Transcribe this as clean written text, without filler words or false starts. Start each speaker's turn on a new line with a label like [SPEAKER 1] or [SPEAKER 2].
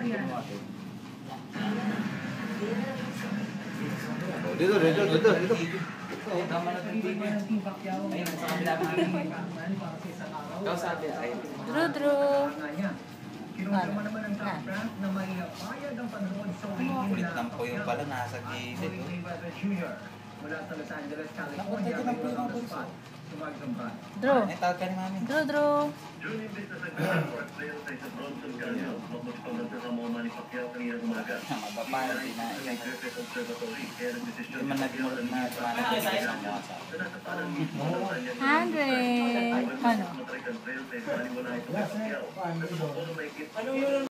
[SPEAKER 1] Dito.
[SPEAKER 2] Tama na ng TV. Ayun, sa kabila mo. Ikaw sabi, ayun.
[SPEAKER 3] Drew.
[SPEAKER 1] Kulit lang po yung pala, nasa gilid. Napunta din ang puso ng bunso.
[SPEAKER 3] Drew.
[SPEAKER 1] Ay, tawag ka ni mami.
[SPEAKER 3] Drew.
[SPEAKER 1] Mabapala, di na iyan. Hindi man nagmulot na tumanap sa isang wasa.
[SPEAKER 3] 100. Ano?
[SPEAKER 4] Ano yun?